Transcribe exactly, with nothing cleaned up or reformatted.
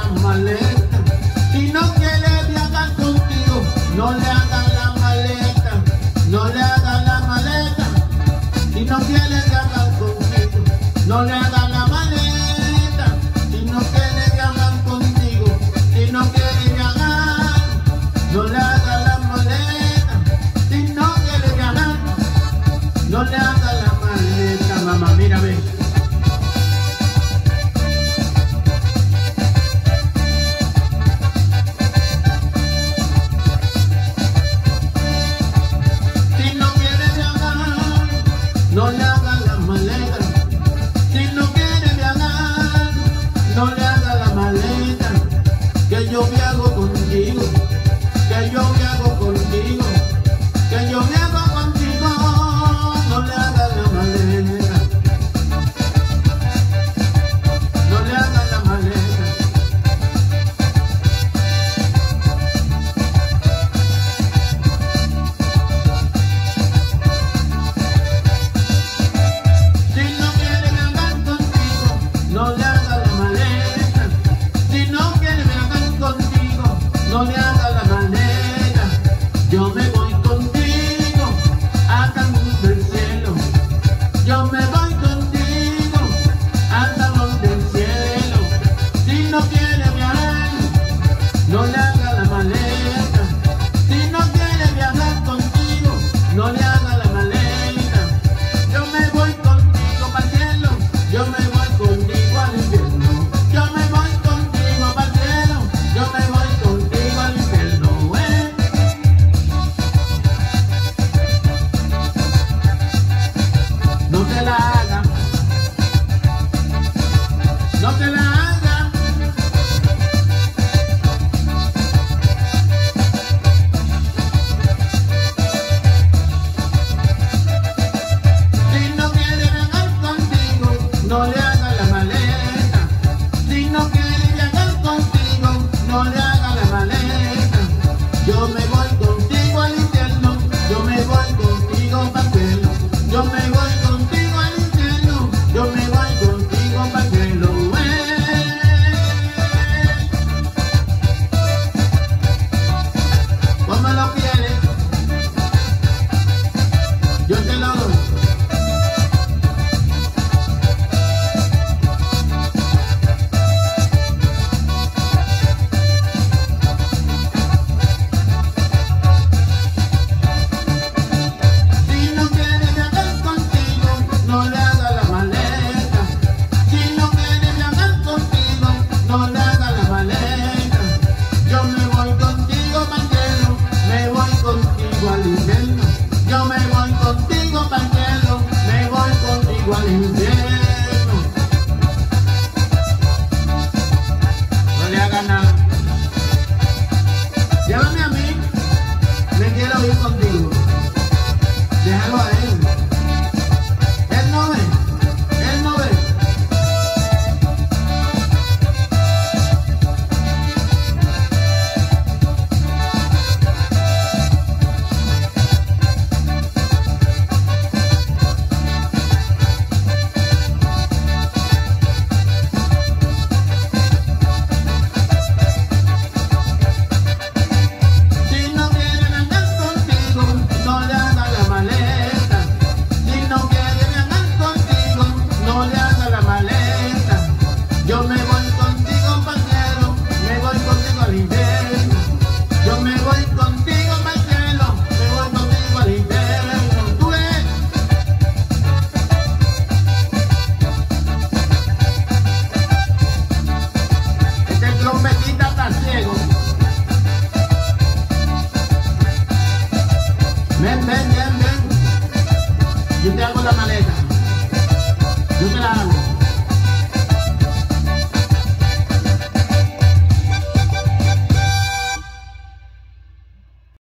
la maleta. Si no quiere viajar contigo, no le hagas la maleta. No le hagas la maleta. Si no quiere viajar contigo, no le hagas la maleta. Si no quiere viajar contigo, si no quiere viajar, no le hagas la maleta. Si no quiere viajar, no le hagas la maleta, mamá, mira, ve. No le haga la maleta. Si no quiere viajar, no le haga la maleta. Que yo viajo contigo, que yo viajo contigo, que yo viajo contigo. No le haga la maleta. No le haga la maleta. No le haga la maleta. Si no quiere viajar contigo, no le haga la maleta. Yo me voy contigo hasta el mundo del cielo. Yo me voy contigo hasta el mundo del cielo. Si no quiere viajar, no le haga la maleta. Si no quiere viajar contigo, no le haga la maleta. Yo me voy contigo para el cielo. Yo me voy contigo al infierno. Yo me voy contigo para el cielo. Yo me voy contigo al infierno, eh. No te la haga. No te la haga. Si no quiere viajar contigo, no le haga la maleta. Si no quiere viajar contigo, no le haga la maleta. Yo me voy contigo al infierno. Yo me voy contigo para el cielo. Yo me voy contigo al infierno. Yo me voy contigo para el cielo, eh. ¿Cómo lo quieres? Yo te lo doy. Si no quiere viajar contigo, no le haga la maleta. Si no quiere viajar contigo, no le haga la maleta. Yo me voy contigo para el cielo. Me voy contigo al infierno. Yo me voy contigo para el cielo. Me voy contigo al infierno. No le haga nada. Llévame a mí. Me quiero ir contigo. Déjalo a él. Él no ve. Él no ve. Si no quiere viajar contigo, no le haga la maleta. Si no quiere viajar contigo, no le haga la maleta. Yo me voy contigo para el cielo. Me voy contigo al infierno. Yo me voy contigo para el cielo. Me voy contigo al infierno. ¿Tú ves? Este trompetista está ciego. Ven, ven, ven, ven. Yo te hago la maleta. Yo te la hago.